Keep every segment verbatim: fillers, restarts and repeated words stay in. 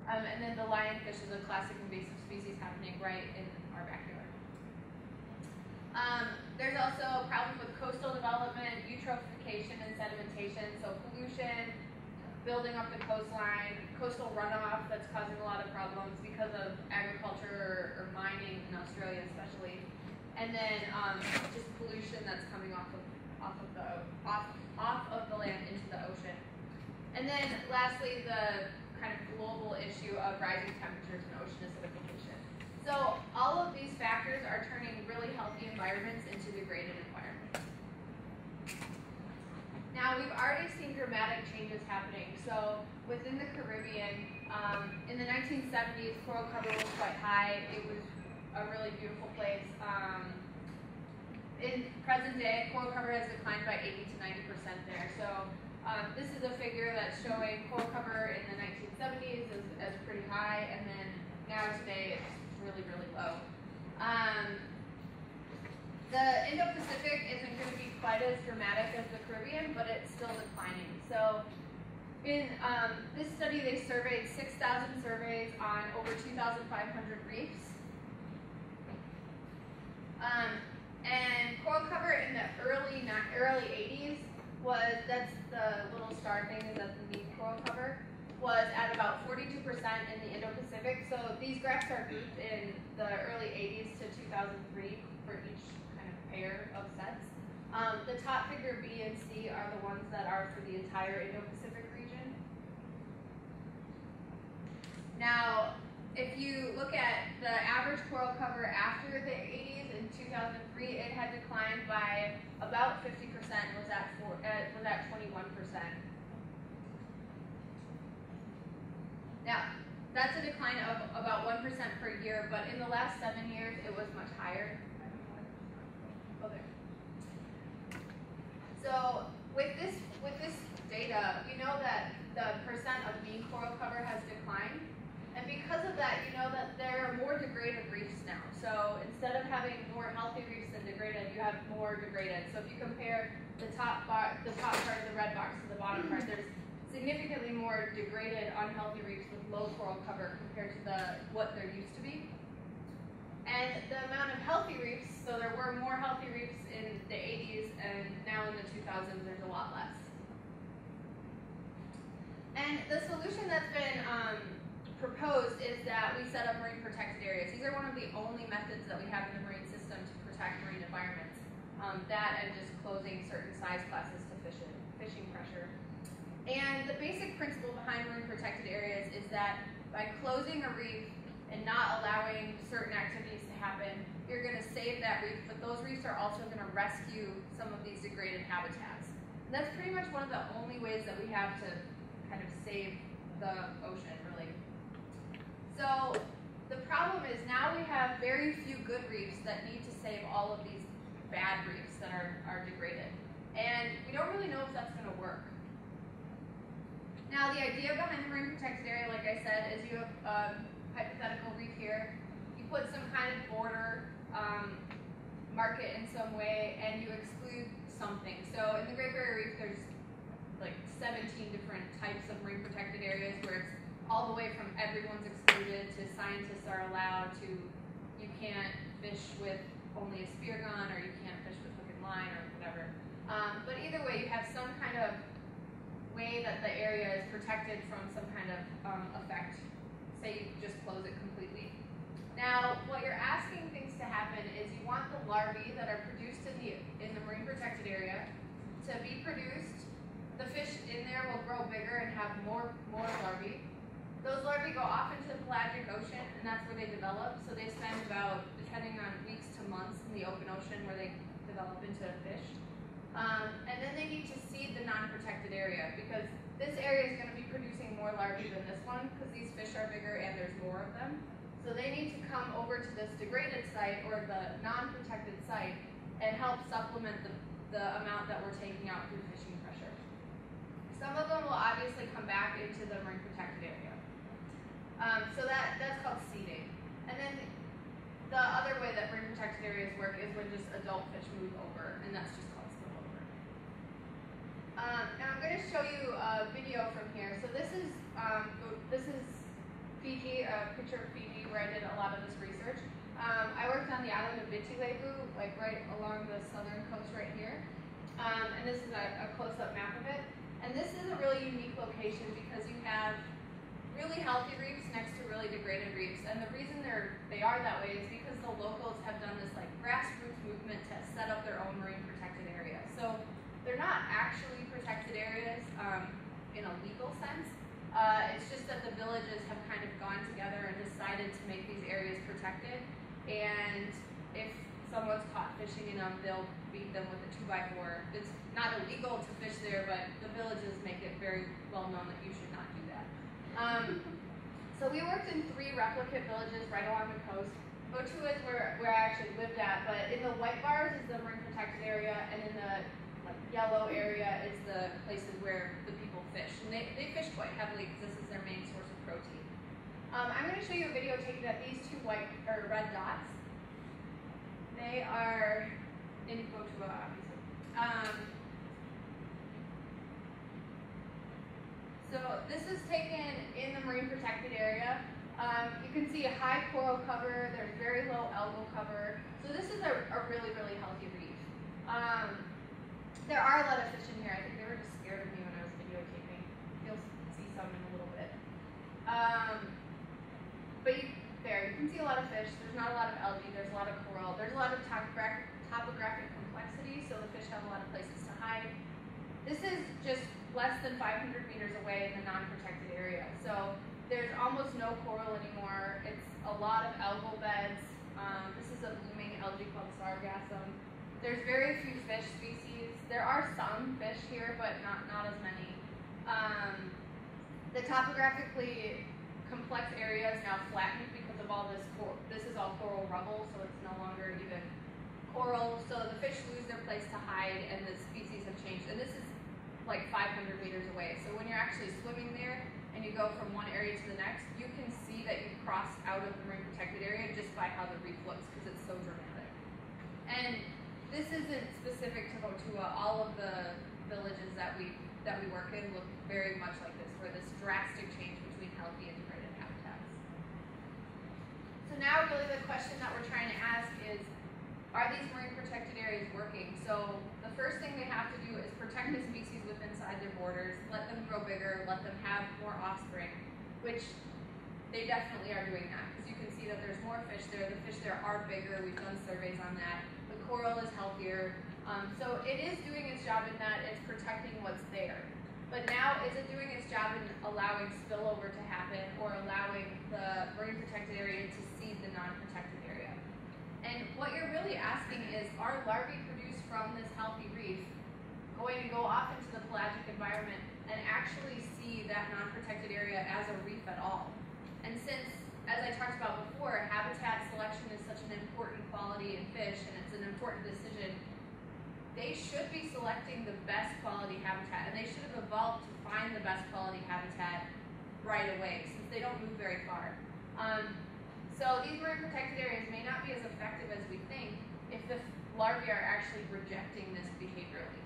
Um, and then the lionfish is a classic invasive species happening right in our backyard. Um, there's also a problem with coastal development, eutrophication, and sedimentation, so pollution, building up the coastline, coastal runoff that's causing a lot of problems because of agriculture or, or mining in Australia especially, and then um, just pollution that's coming off of off of the off off of the land into the ocean, and then lastly the kind of global issue of rising temperatures and ocean acidification. So all of these factors are turning really healthy environments into degraded environments. Now, we've already seen dramatic changes happening. So within the Caribbean, um, in the nineteen seventies, coral cover was quite high. It was a really beautiful place. Um, in present day, coral cover has declined by eighty to ninety percent there. So um, this is a figure that's showing coral cover in the nineteen seventies as, as pretty high, and then now today it's really, really low. Um, The Indo-Pacific isn't going to be quite as dramatic as the Caribbean, but it's still declining. So in um, this study, they surveyed six thousand surveys on over two thousand five hundred reefs. Um, and coral cover in the early early eighties was, that's the little star thing is underneath coral cover, was at about forty-two percent in the Indo-Pacific. So these graphs are grouped in the early eighties to two thousand three for each pair of sets. Um, the top figure B and C are the ones that are for the entire Indo-Pacific region. Now, if you look at the average coral cover after the eighties in two thousand three, it had declined by about fifty percent, was at four, uh, was at twenty-one percent. Now, that's a decline of about one percent per year, but in the last seven years, it was much higher. Okay. So with this with this data, we know that the percent of mean coral cover has declined, and because of that, you know that there are more degraded reefs now. So instead of having more healthy reefs than degraded, you have more degraded. So if you compare the top bar, the top part of the red box to the bottom part, there's significantly more degraded, unhealthy reefs with low coral cover compared to the what there used to be. And the amount of healthy reefs, so there were more healthy reefs in the eighties, and now in the two thousands there's a lot less. And the solution that's been um, proposed is that we set up marine protected areas. These are one of the only methods that we have in the marine system to protect marine environments. Um, that and just closing certain size classes to fishing, fishing pressure. And the basic principle behind marine protected areas is that by closing a reef and not allowing certain activities to happen, you're going to save that reef, but those reefs are also going to rescue some of these degraded habitats. And that's pretty much one of the only ways that we have to kind of save the ocean, really. So the problem is now we have very few good reefs that need to save all of these bad reefs that are, are degraded. And we don't really know if that's going to work. Now the idea behind the marine protected area, like I said, is you have um, hypothetical reef here, you put some kind of border, um, mark it in some way, and you exclude something. So in the Great Barrier Reef, there's like seventeen different types of marine protected areas where it's all the way from everyone's excluded to scientists are allowed to, you can't fish with only a spear gun, or you can't fish with hook and line, or whatever. Um, but either way, you have some kind of way that the area is protected from some kind of um, effect. Say you just close it completely. Now, what you're asking things to happen is you want the larvae that are produced in the in the marine protected area to be produced. The fish in there will grow bigger and have more more larvae. Those larvae go off into the pelagic ocean, and that's where they develop. So they spend about, depending on weeks to months, in the open ocean where they develop into a fish. Um, and then they need to seed the non-protected area, because this area is going to be producing more larvae than this one, because these fish are bigger and there's more of them. So they need to come over to this degraded site, or the non-protected site, and help supplement the, the amount that we're taking out through fishing pressure. Some of them will obviously come back into the marine protected area. Um, so that, that's called seeding. And then the other way that marine protected areas work is when just adult fish move over, and that's just called spillover. Um, now I'm going to show you a video from here. So this is um, this is Fiji, a picture of Fiji where I did a lot of this research. Um, I worked on the island of Viti-Levu, like right along the southern coast right here. Um, and this is a, a close-up map of it. And this is a really unique location because you have really healthy reefs next to really degraded reefs. And the reason they're, they are that way is because the locals have done this like grassroots movement to set up their own marine protected area. So they're not actually protected areas um, in a legal sense. Uh, it's just that the villages have kind of gone together and decided to make these areas protected. And if someone's caught fishing in them, they'll beat them with a two by four. It's not illegal to fish there, but the villages make it very well known that you should not do that. Um, so we worked in three replicate villages right along the coast. Otua is where, where I actually lived at, but in the white bars is the marine protected area, and in the like yellow area is the places where the people fish. And they, they fish quite heavily because this is their main source of protein. Um, I'm going to show you a video taken at these two white or red dots. They are in Otua, obviously. Um, so this is taken in the marine protected area. Um, you can see a high coral cover. There's very low algal cover. So this is a, a really, really healthy reef. Um, there are a lot of fish in here. I think they were just scared of me when I was videotaping. You'll see some in a little bit. Um, but you, there, you can see a lot of fish. There's not a lot of algae. There's a lot of coral. There's a lot of topographic, topographic complexity, so the fish have a lot of places to hide. This is just less than five hundred meters away in the non-protected area. So there's almost no coral anymore. It's a lot of algal beds. Um, this is a blooming algae called sargassum. There's very few fish species. There are some fish here, but not, not as many. Um, the topographically complex area is now flattened because of all this coral. This is all coral rubble, so it's no longer even coral. So the fish lose their place to hide, and the species have changed. And this is like five hundred meters away. So when you're actually swimming there and you go from one area to the next, you can see that you've crossed out of the marine protected area just by how the reef looks, because it's so dramatic. And this isn't specific to Otua. All of the villages that we that we work in look very much like this, where this drastic change between healthy and degraded habitats. So now really the question that we're trying to ask is, are these marine protected areas working? So the first thing they have to do is protect the species within inside their borders, let them grow bigger, let them have more offspring, which they definitely are doing that, because you can see that there's more fish there. The fish there are bigger. We've done surveys on that. The coral is healthier. Um, so it is doing its job in that it's protecting what's there. But now, is it doing its job in allowing spillover to happen, or allowing the marine protected area to seed the non-protected area? And what you're really asking is, are larvae produced from this healthy reef going to go off into the pelagic environment and actually see that non-protected area as a reef at all? And since, as I talked about before, habitat selection is such an important quality in fish, and it's an important decision, they should be selecting the best quality habitat, and they should have evolved to find the best quality habitat right away, since they don't move very far. Um, so these marine protected areas may not be as effective as we think if the larvae are actually rejecting this behaviorally.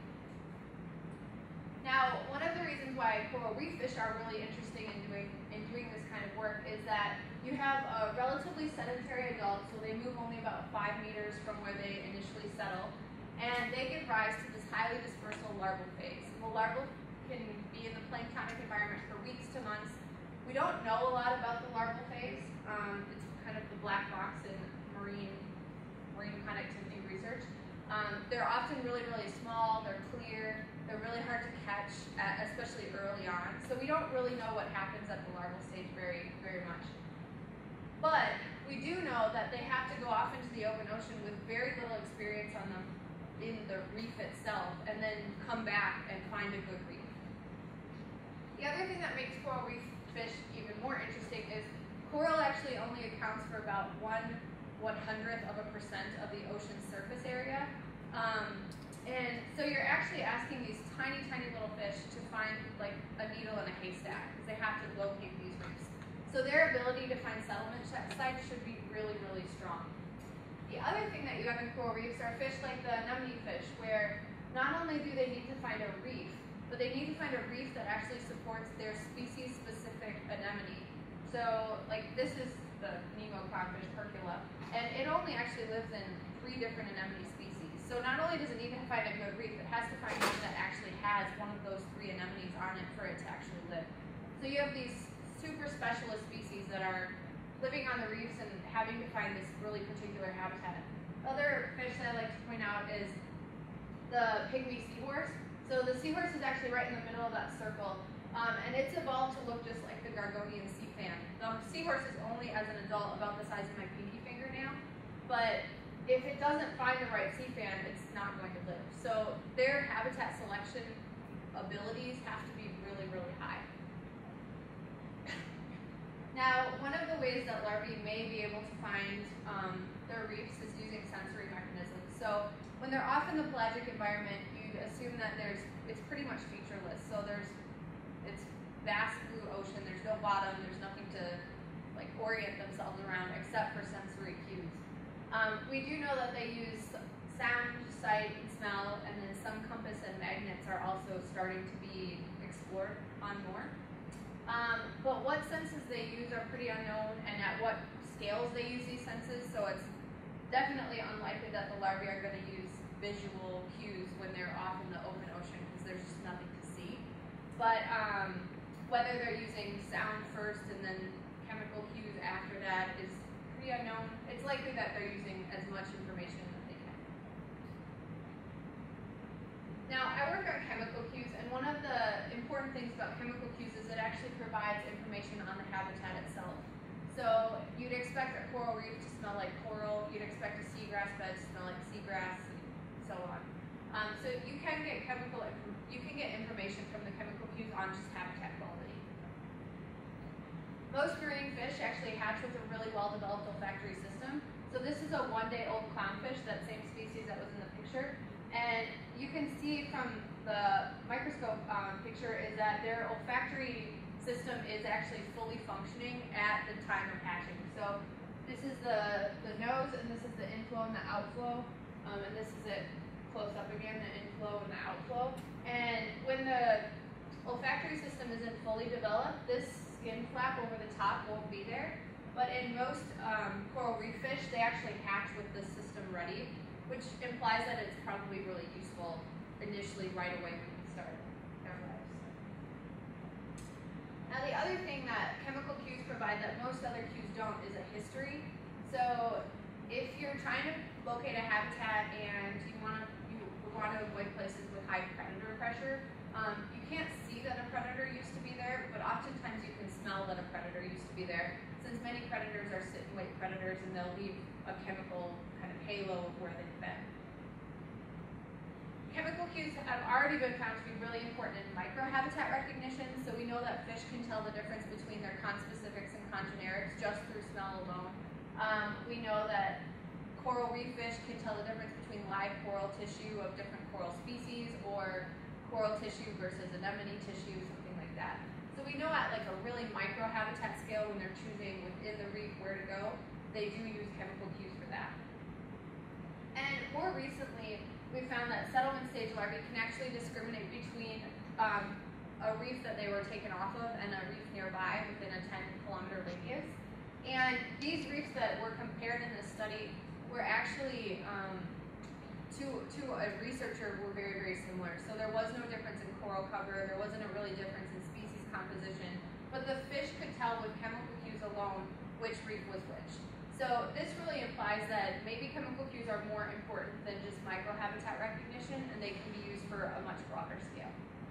Now, one of the reasons why coral reef fish are really interesting in doing in doing this kind of work is that you have a relatively sedentary adult, so they move only about five meters from where they initially settle, and they give rise to this highly dispersal larval phase. The larval can be in the planktonic environment for weeks to months. We don't know a lot about the larval phase. Um, it's kind of the black box in marine marine connectivity research. Um, they're often really, really small. They're clear. They're really hard to catch, at, especially early on. So we don't really know what happens at the larval stage very, very much. But we do know that they have to go off into the open ocean with very little experience on them in the reef itself, and then come back and find a good reef. The other thing that makes coral reef fish even more interesting is coral actually only accounts for about one one hundredth of a percent of the ocean's surface area. Um, and so you're actually asking these tiny, tiny little fish to find like a needle in a haystack, because they have to locate these reefs. So their ability to find settlement sites should be really, really strong. The other thing that you have in coral reefs are fish like the anemone fish, where not only do they need to find a reef, but they need to find a reef that actually supports their species-specific anemone. So, like, this is the Nemo clownfish, Percula, and it only actually lives in three different anemone species. So not only does it need to find a good reef, it has to find one that actually has one of those three anemones on it for it to actually live. So you have these super specialist species that are living on the reefs and having to find this really particular habitat. Other fish that I like to point out is the pygmy seahorse. So the seahorse is actually right in the middle of that circle, um, and it's evolved to look just like the Gorgonian sea fan. The seahorse is only, as an adult, about the size of my pinky fingernail, but if it doesn't find the right sea fan, it's not going to live. So their habitat selection abilities have to be really, really high. Now, one of the ways that larvae may be able to find um, their reefs is using sensory mechanisms. So when they're off in the pelagic environment, you'd assume that there's it's pretty much featureless. So there's it's vast blue ocean. There's no bottom. There's nothing to like orient themselves around except for sensory cues. Um, we do know that they use sound, sight, and smell, and then some compass and magnets are also starting to be explored on more. Um, but what senses they use are pretty unknown, and at what scales they use these senses, so it's definitely unlikely that the larvae are going to use visual cues when they're off in the open ocean because there's just nothing to see. But um, whether they're using sound first and then chemical cues after that is pretty unknown. It's likely that they're using as much information as they can. Now, I work on chemical cues, and one of the important things about chemical cues is it actually provides information on the habitat itself. So you'd expect a coral reef to smell like coral, you'd expect a seagrass bed to smell like seagrass, and so on. Um, so you can get chemical, you can get information from the chemical cues on just habitat quality. Most marine fish actually hatch with a really well-developed olfactory system. So this is a one-day-old clownfish, that same species that was in the picture. And you can see from the microscope um, picture is that their olfactory system is actually fully functioning at the time of hatching. So this is the, the nose, and this is the inflow and the outflow. Um, and this is it close up again, the inflow and the outflow. And when the olfactory system isn't fully developed, this skin flap over the top won't be there. But in most um, coral reef fish, they actually hatch with this system ready, which implies that it's probably really useful initially right away when you start their lives. Now the other thing that chemical cues provide that most other cues don't is a history. So if you're trying to locate a habitat and you want to you want to avoid places with high predator pressure, um, you can't see that a predator used to be there, but oftentimes you can smell that a predator used to be there, since many predators are sit-and-wait predators and they'll leave a chemical kind of halo of where they've been. Chemical cues have already been found to be really important in microhabitat recognition, so we know that fish can tell the difference between their conspecifics and congenerics just through smell alone. Um, we know that coral reef fish can tell the difference between live coral tissue of different coral species or coral tissue versus anemone tissue, something like that. So we know at like a really microhabitat scale when they're choosing within the reef where to go, they do use chemical cues for that. And more recently, we found that settlement stage larvae can actually discriminate between um, a reef that they were taken off of and a reef nearby within a ten kilometer radius. And these reefs that were compared in this study were actually, um, to, to a researcher, were very, very similar. So there was no difference in coral cover, there wasn't a really difference in species composition, but the fish could tell with chemical cues alone which reef was which. So this really implies that maybe chemical cues are more important than just microhabitat recognition, and they can be used for a much broader scale.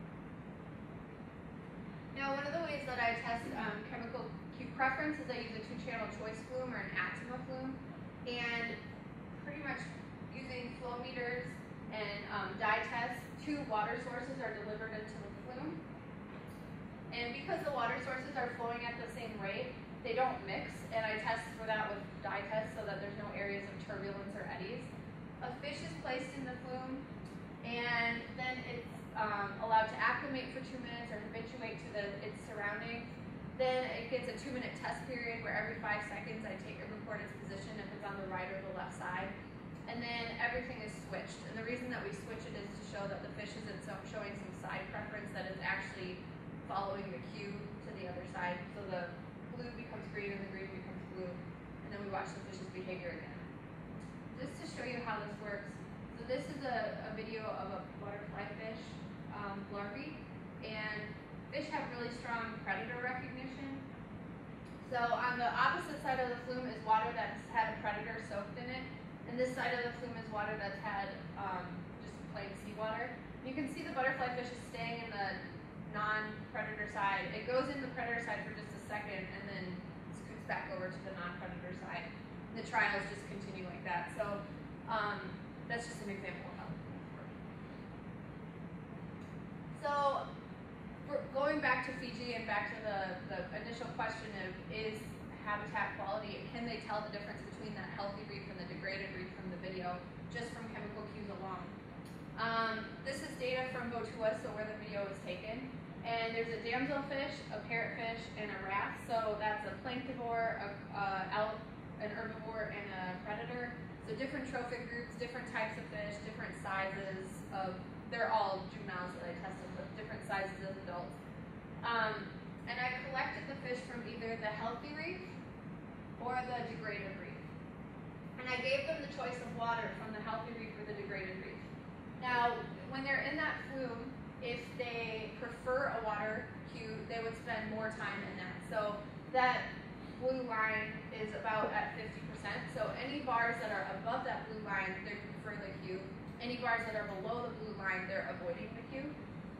Now, one of the ways that I test um, chemical cue preference is I use a two-channel choice flume or an Axima flume, and pretty much using flow meters and um, dye tests, two water sources are delivered into the flume. And because the water sources are flowing at the same rate, they don't mix, and I test for that with dye tests so that there's no areas of turbulence or eddies. A fish is placed in the flume, and then it's um, allowed to acclimate for two minutes or habituate to the, its surroundings. Then it gets a two-minute test period where every five seconds I take and record its position if it's on the right or the left side. And then everything is switched. And the reason that we switch it is to show that the fish isn't so, showing some side preference that is actually following the cue to the other side. So the blue becomes green and the green becomes blue, and then we watch the fish's behavior again. Just to show you how this works, so this is a, a video of a butterfly fish um, larvae, and fish have really strong predator recognition. So on the opposite side of the flume is water that's had a predator soaked in it, and this side of the flume is water that's had um, just plain seawater. You can see the butterfly fish is staying in the non-predator side. It goes in the predator side for just a second and then scoots back over to the non-predator side. The trials just continue like that. So um, that's just an example of how it works. So for going back to Fiji and back to the, the initial question of is habitat quality, can they tell the difference between that healthy reef and the degraded reef from the video just from chemical cues alone? Um, this is data from Botua, so where the video was taken. And there's a damselfish, a parrotfish, and a wrasse. So that's a planktivore, a, uh, an herbivore, and a predator. So different trophic groups, different types of fish, different sizes of, they're all juveniles that I tested with, different sizes as adults. Um, and I collected the fish from either the healthy reef or the degraded reef. And I gave them the choice of water from the healthy reef or the degraded reef. Now, when they're in that flume, if they prefer a water cue, they would spend more time in that. So that blue line is about at fifty percent. So any bars that are above that blue line, they prefer the cue. Any bars that are below the blue line, they're avoiding the cue.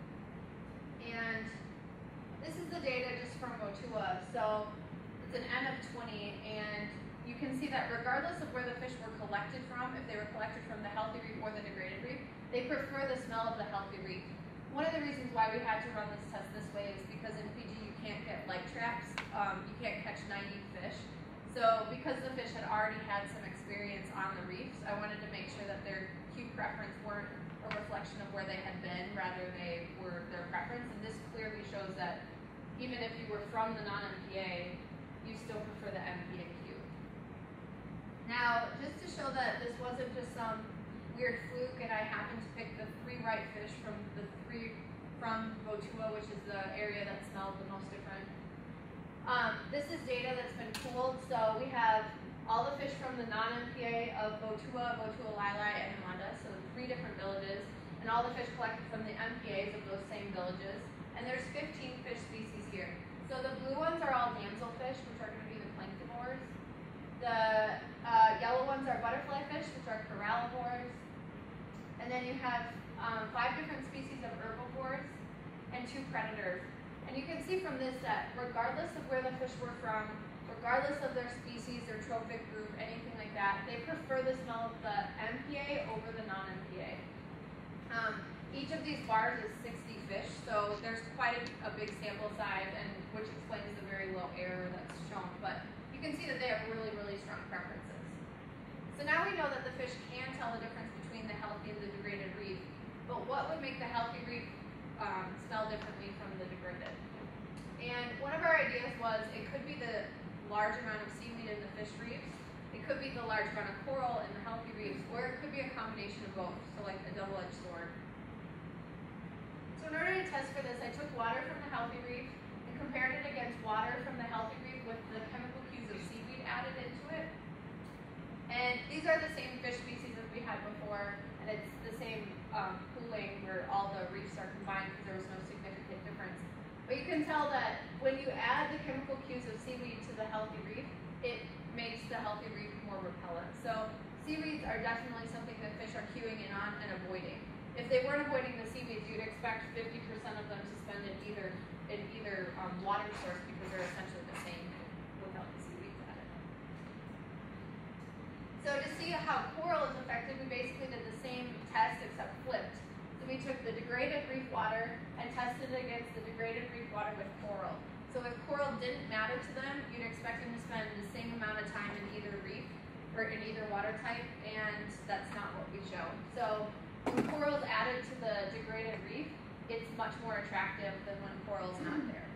And this is the data just from Botua. So it's an N of twenty, and you can see that regardless of where the fish were collected from, if they were collected from the healthy reef or the degraded reef, they prefer the smell of the healthy reef. One of the reasons why we had to run this test this way is because in Fiji you can't get light traps, um, you can't catch naive fish. So because the fish had already had some experience on the reefs, I wanted to make sure that their cue preference weren't a reflection of where they had been, rather they were their preference. And this clearly shows that even if you were from the non-M P A, you still prefer the M P A cue. Now, just to show that this wasn't just some weird fluke, and I happened to pick the three right fish from the three from Botua, which is the area that smelled the most different. Um, this is data that's been pooled, so we have all the fish from the non-M P A of Botua, Botua Lailai, and Hamanda, so three different villages, and all the fish collected from the M P As of those same villages. And there's fifteen fish species here. So the blue ones are all damselfish, which are going to be the planktivores. The uh, yellow ones are butterfly fish, which are corallivores. And then you have um, five different species of herbivores and two predators. And you can see from this that regardless of where the fish were from, regardless of their species, their trophic group, anything like that, they prefer the smell of the M P A over the non-M P A. Um, each of these bars is sixty fish, so there's quite a, a big sample size, and which explains the very low error that's shown. But you can see that they have really, really strong preferences. So now we know that the fish can tell the difference between the healthy and the degraded reef, but what would make the healthy reef um, smell differently from the degraded? And one of our ideas was it could be the large amount of seaweed in the fish reefs, it could be the large amount of coral in the healthy reefs, or it could be a combination of both, so like a double-edged sword. So in order to test for this, I took water from the healthy reef and compared it against water from the healthy reef with the chemical cues of seaweed added into it. And these are the same fish species as we had before, and it's the same um, pooling where all the reefs are combined because there was no significant difference. But you can tell that when you add the chemical cues of seaweed to the healthy reef, it makes the healthy reef more repellent. So seaweeds are definitely something that fish are cueing in on and avoiding. If they weren't avoiding the seaweeds, you'd expect fifty percent of them to spend in either in either um, water source because they're essentially the same without the seaweeds added. So to see how coral is affected, we basically did the same test except flipped. So we took the degraded reef water and tested it against the degraded reef water with coral. So if coral didn't matter to them, you'd expect them to spend the same amount of time in either reef or in either water type, and that's not what we show. So when coral is added to the degraded reef, it's much more attractive than when coral is not there.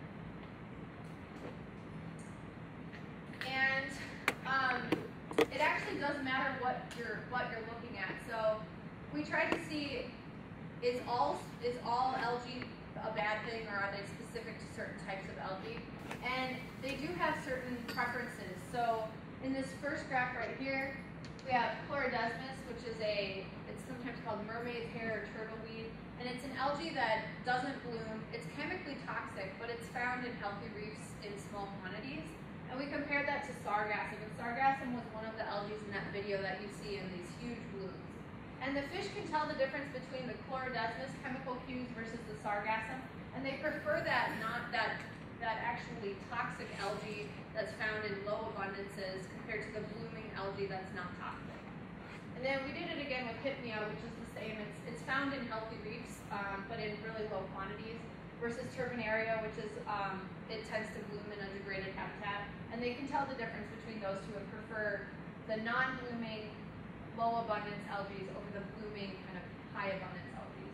And um, it actually does matter what you're what you're looking at. So we tried to see is all is all algae a bad thing, or are they specific to certain types of algae? And they do have certain preferences. So in this first graph right here, we have Chlorodesmus, which is a, it's sometimes called mermaid's hair or turtle weed, and it's an algae that doesn't bloom. It's chemically toxic, but it's found in healthy reefs in small quantities. And we compared that to sargassum, and sargassum was one of the algae in that video that you see in these huge blooms. And the fish can tell the difference between the Chlorodesmus chemical cues versus the sargassum, and they prefer that not that that actually toxic algae that's found in low abundances compared to the blooming algae that's not toxic. And then we did it again with Hypnea, which is the same. It's, it's found in healthy reefs, um, but in really low quantities, versus Turbinaria, which is, um, it tends to bloom in a degraded habitat. And they can tell the difference between those two and prefer the non-blooming, low abundance algae over the blooming, kind of high abundance algae.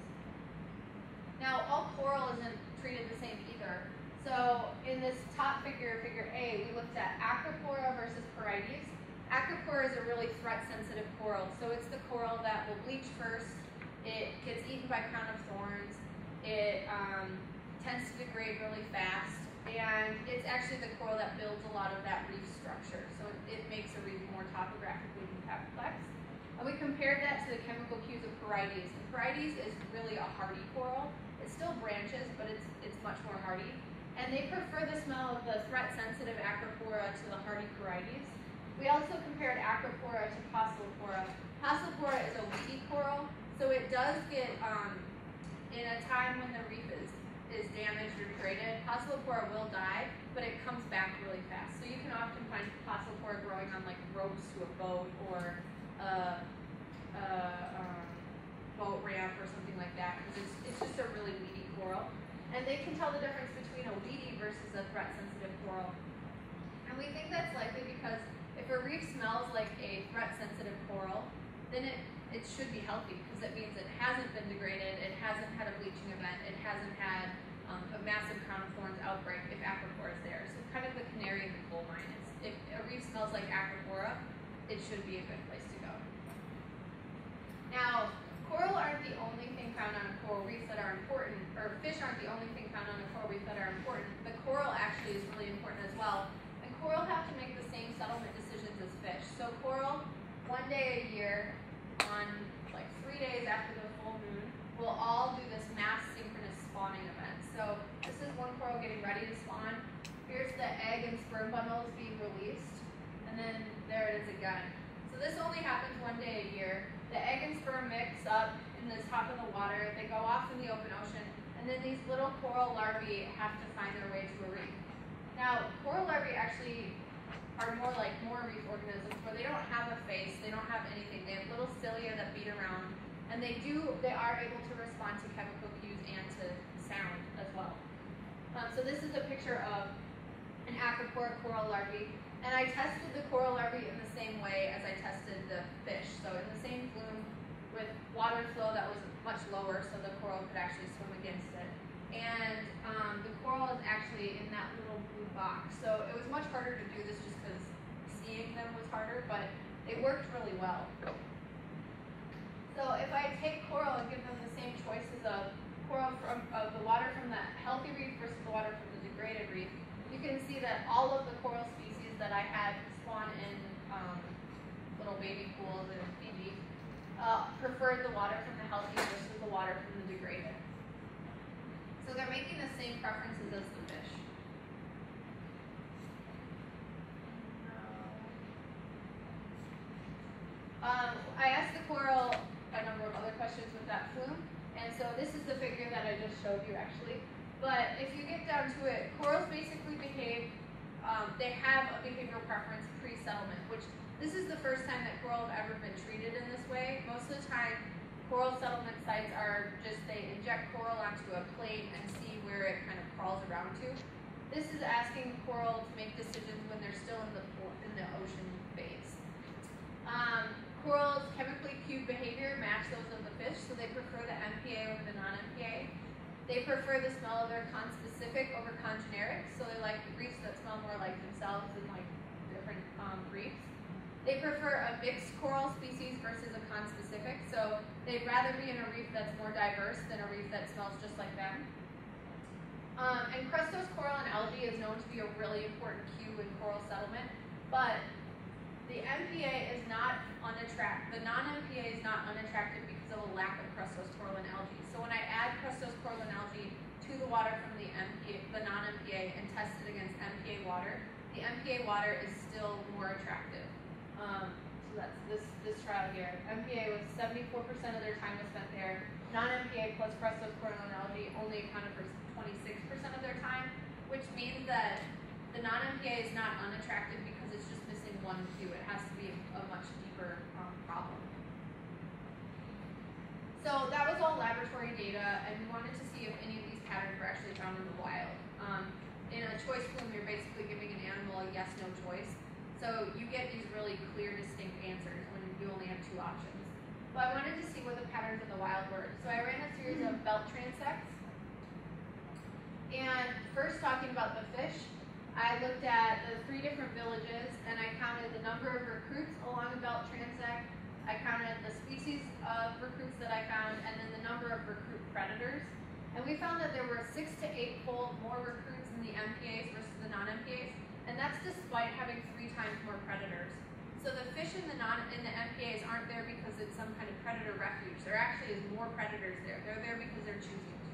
Now, all coral isn't treated the same either. So in this top figure, figure A, we looked at Acropora versus Porites. Acropora is a really threat-sensitive coral. So it's the coral that will bleach first. It gets eaten by crown of thorns. It um, tends to degrade really fast. And it's actually the coral that builds a lot of that reef structure. So it, it makes a reef more topographically complex. And we compared that to the chemical cues of Porites. And Porites is really a hardy coral. It still branches, but it's, it's much more hardy. And they prefer the smell of the threat-sensitive Acropora to the hardy Porites. We also compared Acropora to Poecilopora. Poecilopora is a weedy coral, so it does get, um, in a time when the reef is, is damaged or degraded, Poecilopora will die, but it comes back really fast. So you can often find Poecilopora growing on like ropes to a boat or a, a um, boat ramp or something like that, because it's, it's just a really weedy coral. And they can tell the difference between a weedy versus a threat-sensitive coral. And we think that's likely because if a reef smells like a threat-sensitive coral, then it, it should be healthy, because it means it hasn't been degraded, it hasn't had a bleaching event, it hasn't had um, a massive crown of thorns outbreak if Acropora is there. So it's kind of the canary in the coal mine. It's, if a reef smells like Acropora, it should be a good place to go. Now, coral aren't the only thing found on a coral reef that are important, or fish aren't the only thing found on a coral reef that are important. The coral actually is really important as well. And coral have to make the same settlement decisions as fish. So coral, one day a year, on like three days after the full moon, will all do this mass synchronous spawning event. So this is one coral getting ready to spawn. Here's the egg and sperm bundles being released. And then there it is again. So this only happens one day a year. The egg and sperm mix up in the top of the water. They go off in the open ocean, and then these little coral larvae have to find their way to a reef. Now, coral larvae actually are more like more reef organisms, where they don't have a face, they don't have anything. They have little cilia that beat around, and they do, they are able to respond to chemical cues and to sound as well. Um, so this is a picture of an Acropora coral larvae. And I tested the coral larvae in the same way as I tested the fish. So in the same flume with water flow that was much lower, so the coral could actually swim against it. And um, the coral is actually in that little blue box. So it was much harder to do this just because seeing them was harder, but it worked really well. So if I take coral and give them the same choices of coral from of the water from the healthy reef versus the water from the degraded reef, you can see that all of the coral species that I had spawn in um, little baby pools in Fiji uh, preferred the water from the healthy versus the water from the degraded. So they're making the same preferences as the fish. Um, I asked the coral a number of other questions with that flume, and so this is the figure that I just showed you actually. But if you get down to it, corals basically behave Um, they have a behavioral preference pre-settlement, which this is the first time that coral have ever been treated in this way. Most of the time, coral settlement sites are just, they inject coral onto a plate and see where it kind of crawls around to. This is asking coral to make decisions when they're still in the, in the ocean phase. Um, corals' chemically cued behavior match those of the fish, so they prefer the M P A over the non-M P A. They prefer the smell of their conspecific over congeneric, so they like the reefs that smell more like themselves and like different um, reefs. They prefer a mixed coral species versus a conspecific, so they'd rather be in a reef that's more diverse than a reef that smells just like them. Um, and crustose coral and algae is known to be a really important cue in coral settlement, but the M P A is not unattractive, the non-M P A is not unattractive because of a lack of crustose coral and algae. So when I add crustose coral and algae to the water from the M P A, the non-M P A, and test it against M P A water, the M P A water is still more attractive. Um, so that's this, this trial here. M P A was seventy-four percent of their time was spent there. Non-M P A plus crustose coral and algae only accounted for twenty-six percent of their time, which means that the non-M P A is not unattractive because it's just missing one cue. It has to be a much deeper um, problem. So that was all laboratory data, and we wanted to see if any of these patterns were actually found in the wild. Um, in a choice plume, you're basically giving an animal a yes-no choice. So you get these really clear, distinct answers when you only have two options. But I wanted to see what the patterns in the wild were. So I ran a series of belt transects. And first, talking about the fish, I looked at the three different villages, and I counted the number of recruits along a belt transect. I counted the species of recruits that I found, and then the number of recruit predators. And we found that there were six to eight fold more recruits in the M P As versus the non-M P As, and that's despite having three times more predators. So the fish in the non in the M P As aren't there because it's some kind of predator refuge. There actually is more predators there. They're there because they're choosing to.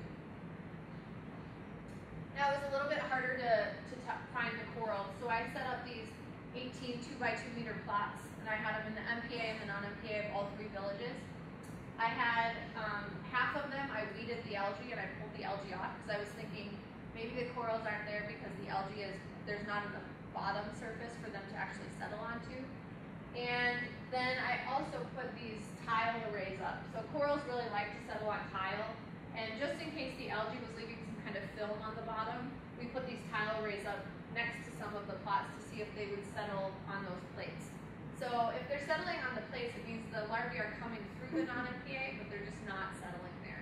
Now it was a little bit harder to, to t find the coral, so I set up these eighteen two by two meter plots, and I had them in the M P A and the non-M P A of all three villages. I had um, half of them, I weeded the algae and I pulled the algae off because I was thinking maybe the corals aren't there because the algae is, there's not enough bottom surface for them to actually settle onto. And then I also put these tile arrays up. So corals really like to settle on tile, and just in case the algae was leaving some kind of film on the bottom, we put these tile arrays up next to some of the plots to see if they would settle on those plates. So if they're settling on the plates, it means the larvae are coming through the non-M P A, but they're just not settling there.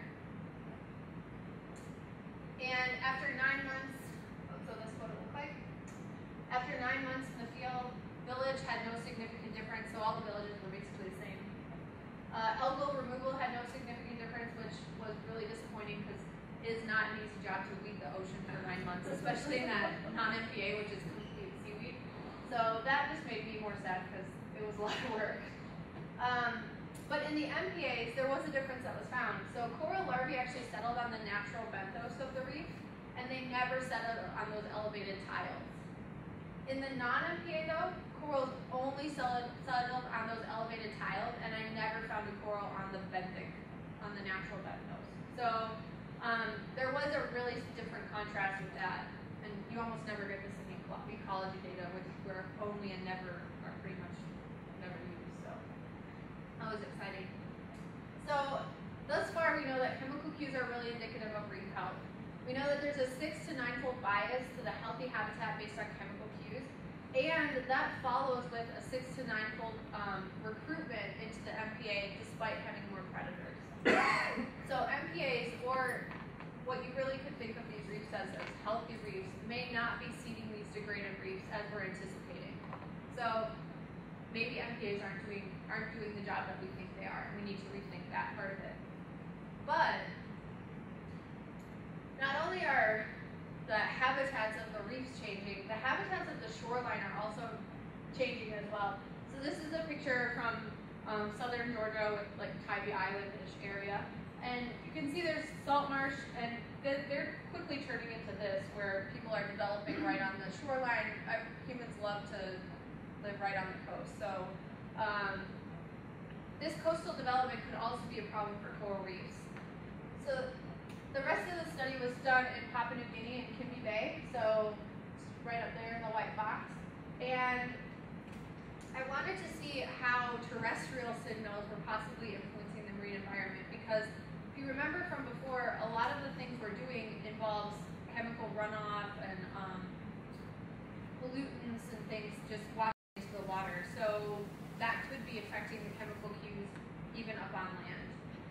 And after nine months, oh, so this is what it looked like. After nine months in the field, village had no significant difference, so all the villages were basically the same. Uh, algal removal had no significant difference, which was really disappointing because it is not an easy job to weed the ocean for nine months, especially in that non-M P A, which is complete seaweed. So that just made me more sad because it was a lot of work. Um, but in the M P As, there was a difference that was found. So coral larvae actually settled on the natural benthos of the reef, and they never settled on those elevated tiles. In the non-M P A though, corals only settled, settled on those elevated tiles, and I never found a coral on the benthic, on the natural benthos. So um, there was a really different contrast with that, and you almost never get this in ecology data, which where only and never are pretty much never used. So that was exciting. So thus far, we know that chemical cues are really indicative of reef health. We know that there's a six to nine-fold bias to the healthy habitat based on chemical cues, and that follows with a six to nine-fold um, recruitment into the M P A despite having more predators. So M P As, or what you really could think of these reefs as, as healthy reefs, may not be seeding these degraded reefs as we're anticipating. So maybe M P As aren't doing aren't doing the job that we think they are, and we need to rethink that part of it. But not only are the habitats of the reefs changing, the habitats of the shoreline are also changing as well. So this is a picture from um, southern Georgia with like Tybee Island-ish area. And you can see there's salt marsh, and they're quickly turning into this, where people are developing right on the shoreline. Uh, humans love to live right on the coast. So um, this coastal development could also be a problem for coral reefs. So the rest of the study was done in Papua New Guinea and Kimby Bay, so it's right up there in the white box. And I wanted to see how terrestrial signals were possibly influencing the marine environment, because if you remember from before, a lot of the things we're doing involves chemical runoff and um, pollutants and things just washing into the water. So that could be affecting the chemical cues even up on land.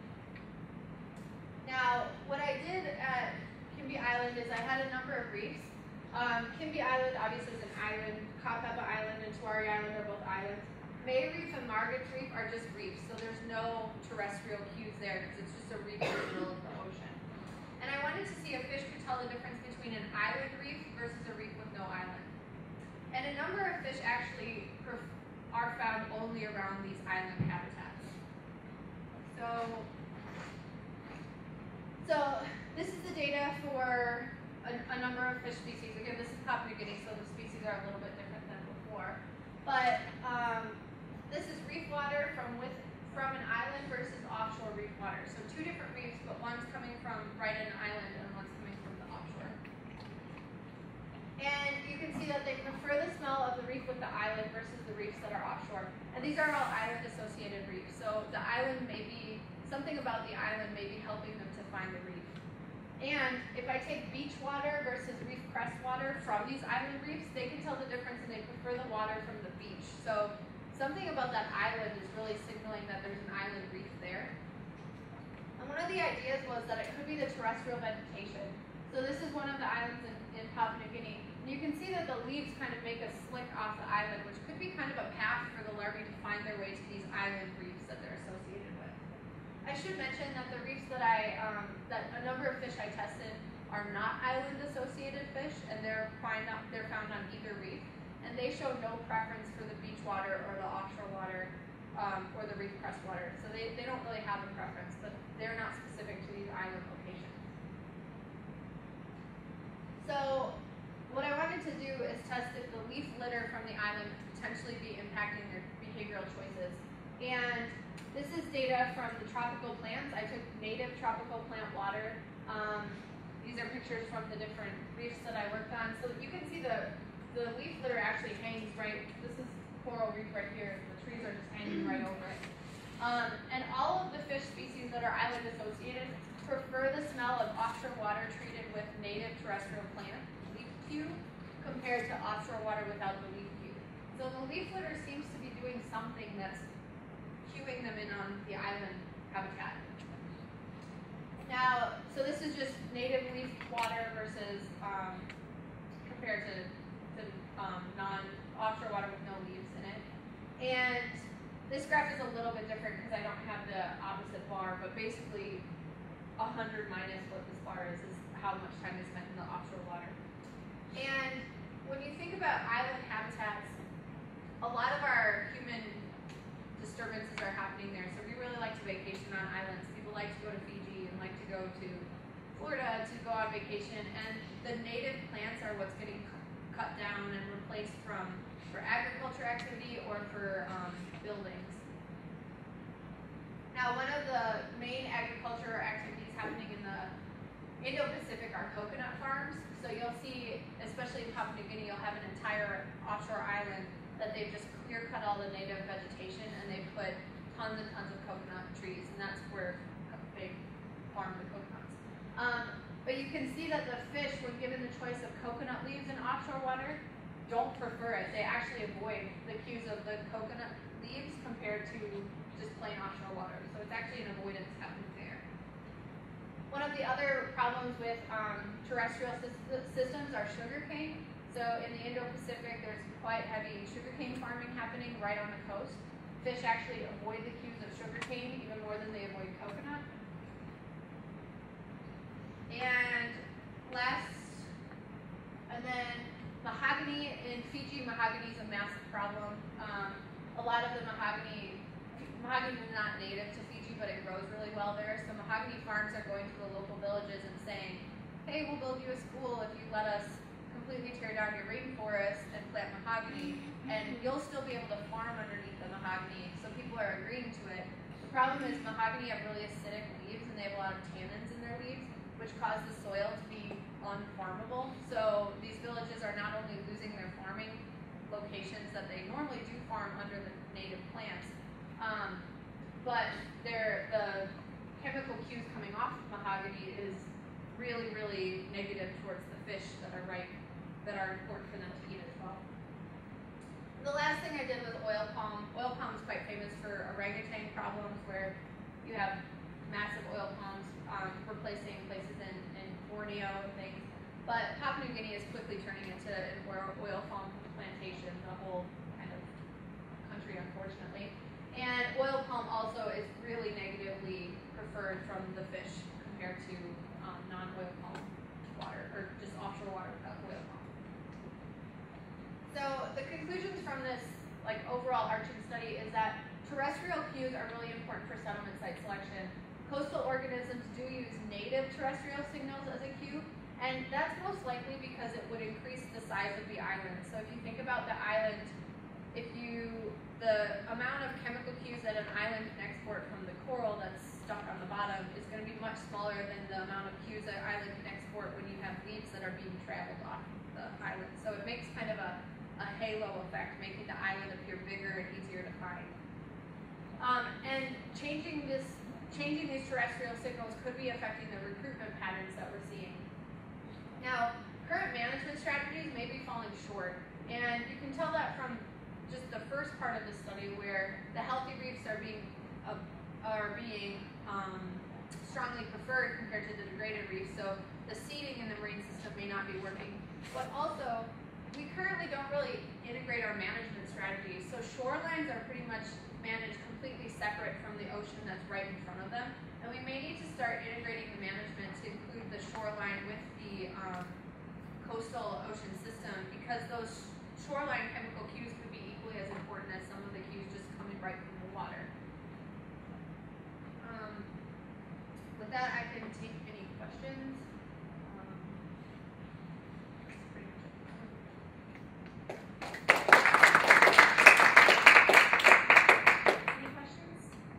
Now, what I did at Kimby Island is I had a number of reefs. Um, Kimby Island obviously is an island. Kapapa Island and Tuari Island are both islands. May Reef and Margaret's Reef are just reefs, so there's no terrestrial cues there because it's just a reef in the middle of the ocean. And I wanted to see if fish could tell tell the difference between an island reef versus a reef with no island. And a number of fish actually are found only around these island habitats. So, so this is the data for a, a number of fish species. Again, this is Papua New Guinea, so the species are a little bit different than before. But um, this is reef water from with from an island versus offshore reef water. So two different reefs, but one's coming from right in an island and one's coming from the offshore. And you can see that they prefer the smell of the reef with the island versus the reefs that are offshore. And these are all island-associated reefs. So the island may be, something about the island may be helping them to find the reef. And if I take beach water versus reef crest water from these island reefs, they can tell the difference and they prefer the water from the beach. So something about that island is really signaling that there's an island reef there. And one of the ideas was that it could be the terrestrial vegetation. So this is one of the islands in, in Papua New Guinea. And you can see that the leaves kind of make a slick off the island, which could be kind of a path for the larvae to find their way to these island reefs that they're associated with. I should mention that the reefs that I, um, that a number of fish I tested are not island-associated fish, and they're, find, they're found on either reef. And they show no preference for the beach water or the offshore water um, or the reef crest water. So they, they don't really have a preference, but they're not specific to these island locations. So what I wanted to do is test if the leaf litter from the island could potentially be impacting their behavioral choices. And this is data from the tropical plants. I took native tropical plant water. Um, these are pictures from the different reefs that I worked on. So you can see the The leaf litter actually hangs right, this is coral reef right here, the trees are just hanging right over it. Um, and all of the fish species that are island associated prefer the smell of offshore water treated with native terrestrial plant, leaf cue, compared to offshore water without the leaf cue. So the leaf litter seems to be doing something that's cueing them in on the island habitat. Now, so this is just native leaf water versus um, compared to Um, non-offshore water with no leaves in it. And this graph is a little bit different because I don't have the opposite bar, but basically one hundred minus what this bar is, is how much time is spent in the offshore water. And when you think about island habitats, a lot of our human disturbances are happening there. So we really like to vacation on islands. People like to go to Fiji and like to go to Florida to go on vacation, and the native plants are what's getting cut down and replaced from for agriculture activity or for um, buildings. Now, one of the main agriculture activities happening in the Indo-Pacific are coconut farms. So you'll see, especially in Papua New Guinea, you'll have an entire offshore island that they've just clear cut all the native vegetation and they put tons and tons of coconut trees, and that's where they farm the coconuts. Um, But you can see that the fish, when given the choice of coconut leaves in offshore water, don't prefer it. They actually avoid the cues of the coconut leaves compared to just plain offshore water. So it's actually an avoidance happening there. One of the other problems with um, terrestrial systems are sugarcane. So in the Indo-Pacific, there's quite heavy sugarcane farming happening right on the coast. Fish actually avoid the cues of sugarcane even more than they avoid coconut. And last, and then mahogany. In Fiji, mahogany is a massive problem. Um, a lot of the mahogany, mahogany is not native to Fiji, but it grows really well there. So mahogany farms are going to the local villages and saying, hey, we'll build you a school if you let us completely tear down your rainforest and plant mahogany, and you'll still be able to farm underneath the mahogany. So people are agreeing to it. The problem is mahogany have really acidic leaves, and they have a lot of tannins in their leaves, which cause the soil to be unfarmable. So these villages are not only losing their farming locations that they normally do farm under the native plants, um, but their, the chemical cues coming off of mahogany is really, really negative towards the fish that are right, that are important for them to eat as well. And the last thing I did was oil palm. Oil palm is quite famous for orangutan problems, where you have massive oil palms um, replacing places in, in Borneo and things. But Papua New Guinea is quickly turning into an oil palm plantation, the whole kind of country, unfortunately. And oil palm also is really negatively preferred from the fish compared to um, non-oil palm water or from this like overall arching study is that terrestrial cues are really important for settlement site selection. Coastal organisms do use native terrestrial signals as a cue, and that's most likely because it would increase the size of the island. So if you think about the island, if you, the amount of chemical cues that an island can export from the coral that's stuck on the bottom is going to be much smaller than the amount of cues that an island can export when you have leaves that are being traveled off the island. So it makes kind of a, a halo effect, making the island appear bigger and easier to find. Um, and changing this, changing these terrestrial signals could be affecting the recruitment patterns that we're seeing. Now, current management strategies may be falling short, and you can tell that from just the first part of the study, where the healthy reefs are being uh, are being um, strongly preferred compared to the degraded reefs. So the seeding in the marine system may not be working, but also we currently don't really integrate our management strategies. So shorelines are pretty much managed completely separate from the ocean that's right in front of them, and we may need to start integrating the management to include the shoreline with the um, coastal ocean system, because those shoreline chemical cues could be equally as important as some of the cues just coming right from the water. Um, with that, I can take any questions. Um, that's pretty much it. Any questions?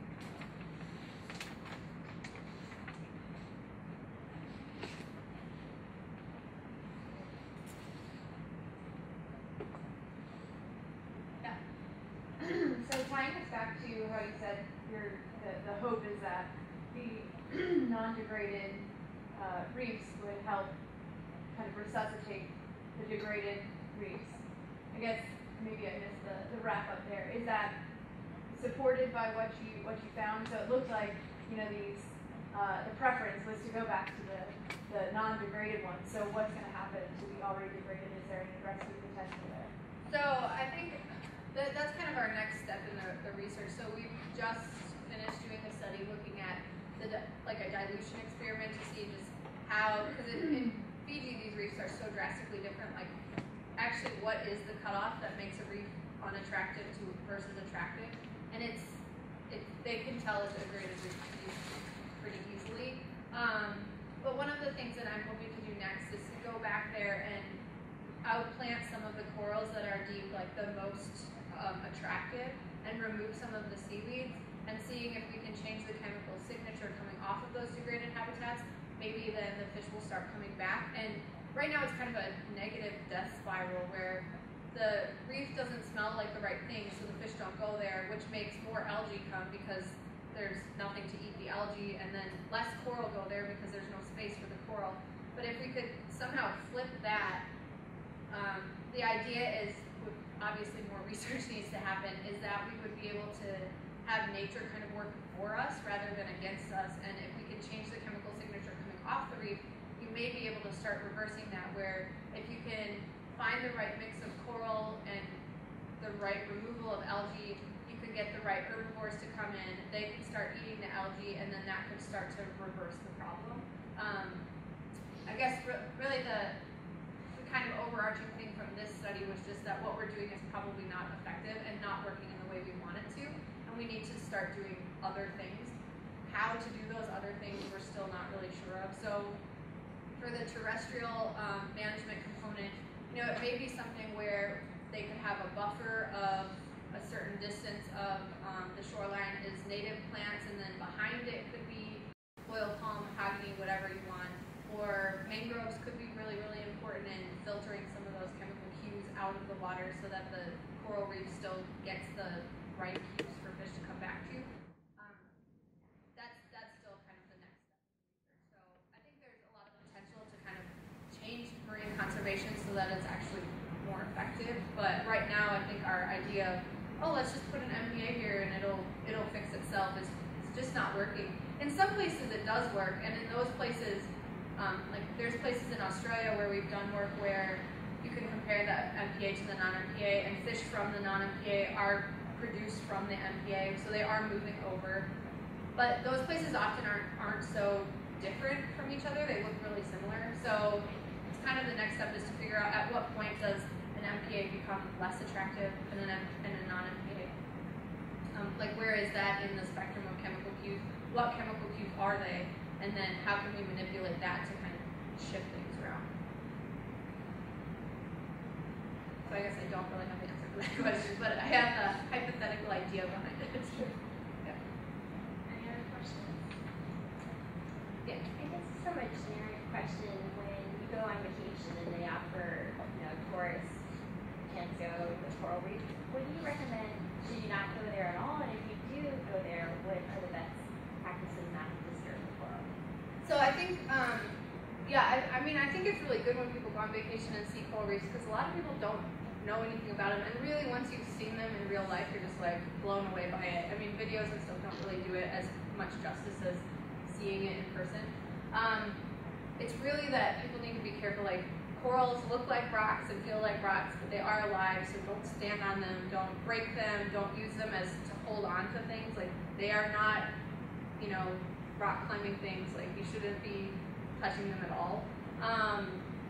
So tying this back to how you said your the, the hope is that the non-degraded uh, reefs would help kind of resuscitate the degraded reefs. I guess maybe I missed the, the wrap up there. Is that supported by what you what you found? So it looked like, you know, these uh, the preference was to go back to the, the non-degraded ones. So what's going to happen to the already degraded? Is there any rescue potential there? So I think that, that's kind of our next step in the, the research. So we've just finished doing a study looking at the like a dilution experiment to see just how, because in Fiji these reefs are so drastically different. Like actually, what is the cutoff that makes a reef unattractive to versus attractive? And it's it they can tell it's a degraded reef pretty easily. Um, but one of the things that I'm hoping to do next is to go back there and outplant some of the corals that are deemed like the most um, attractive and remove some of the seaweeds, and seeing if we can change the chemical signature coming off of those degraded habitats. Maybe then the fish will start coming back. And right now it's kind of a negative death spiral where the reef doesn't smell like the right thing, so the fish don't go there, which makes more algae come because there's nothing to eat the algae, and then less coral go there because there's no space for the coral. But if we could somehow flip that, um, the idea is, obviously more research needs to happen, is that we would be able to have nature kind of work for us rather than against us. And if we can change the chemical signature coming off the reef, you may be able to start reversing that, where if you can find the right mix of coral and the right removal of algae, you can get the right herbivores to come in, they can start eating the algae, and then that could start to reverse the problem. Um, I guess re really the, the kind of overarching thing from this study was just that what we're doing is probably not effective and not working in the way we want it to, and we need to start doing other things. How to do those other things we're still not really sure of. So for the terrestrial um, management component, you know, it may be something where they could have a buffer of a certain distance of um, the shoreline is native plants, and then behind it could be oil palm, mahogany, whatever you want. Or mangroves could be really, really important in filtering some of those chemical cues out of the water so that the coral reef still gets the right cues for fish to come back to. Um, that's, that's still kind of the next step in research. So I think there's a lot of potential to kind of change marine conservation so that it's actually more effective. But right now I think our idea of, oh, let's just put an M P A here and it'll, it'll fix itself is it's just not working. In some places it does work, and in those places, Um, like there's places in Australia where we've done work where you can compare the M P A to the non-M P A, and fish from the non-M P A are produced from the M P A, so they are moving over. But those places often aren't, aren't so different from each other, they look really similar. So it's kind of the next step is to figure out at what point does an M P A become less attractive in an, in a non-M P A? Um, like where is that in the spectrum of chemical cues? What chemical cues are they? And then how can we manipulate that to kind of shift things around? So I guess I don't really have the answer for that question, but I have a hypothetical idea behind it. Yeah. Any other questions? Yeah. I guess somewhat generic question. When you go on vacation and they offer, you know, tourists can't go to the coral reef, what do you recommend? Should you not go there at all? And if you do go there, what are the best practices not to disturb the coral? So I think, um, yeah, I, I mean, I think it's really good when people go on vacation and see coral reefs because a lot of people don't know anything about them. And really, once you've seen them in real life, you're just like blown away by it. I mean, videos and stuff don't really do it as much justice as seeing it in person. Um, it's really that people need to be careful. Like corals look like rocks and feel like rocks, but they are alive. So don't stand on them. Don't break them. Don't use them as to hold on to things. Like they are not, you know, rock climbing things. Like you shouldn't be touching them at all. Um,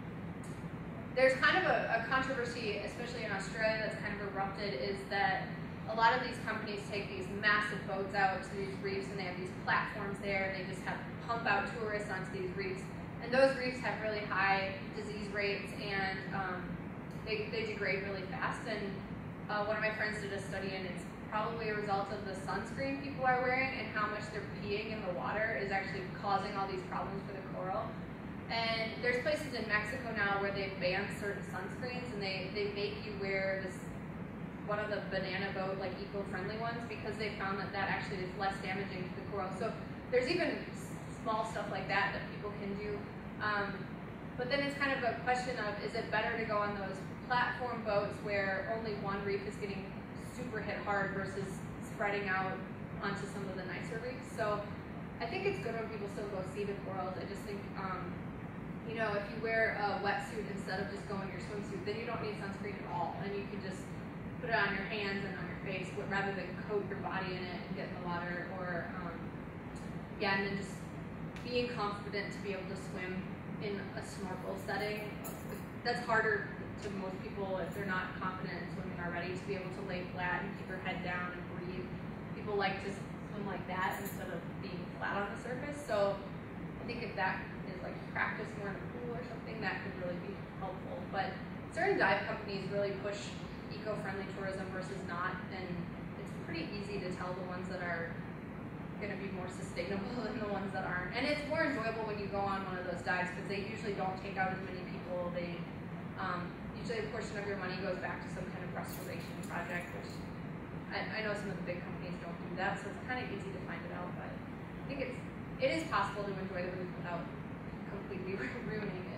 there's kind of a, a controversy, especially in Australia, that's kind of erupted, is that a lot of these companies take these massive boats out to these reefs and they have these platforms there and they just have pump out tourists onto these reefs. And those reefs have really high disease rates and um, they, they degrade really fast. And uh, one of my friends did a study and it's probably a result of the sunscreen people are wearing and how much they're peeing in the water is actually causing all these problems for the coral. And there's places in Mexico now where they've banned certain sunscreens and they, they make you wear this, one of the banana boat, like eco-friendly ones, because they found that that actually is less damaging to the coral. So there's even small stuff like that that people can do. Um, but then it's kind of a question of, is it better to go on those platform boats where only one reef is getting super hit hard versus spreading out onto some of the nicer reefs? So I think it's good when people still go see the corals. I just think, um, you know, if you wear a wetsuit instead of just going your swimsuit, then you don't need sunscreen at all. And you can just put it on your hands and on your face rather than coat your body in it and get in the water. Or, um, yeah, and then just being confident to be able to swim in a snorkel setting. That's harder to most people if they're not confident in swimming already, to be able to lay flat and keep your head down and breathe. People like to swim like that instead of being flat on the surface. So I think if that is like practice more in a pool or something, that could really be helpful. But certain dive companies really push eco-friendly tourism versus not, and it's pretty easy to tell the ones that are going to be more sustainable than the ones that aren't. And it's more enjoyable when you go on one of those dives because they usually don't take out as many people. They um, usually a portion of your money goes back to some kind of restoration project, which I, I know some of the big companies don't do that, so it's kind of easy to find it out. But I think it's it is possible to enjoy the reef without completely ruining it.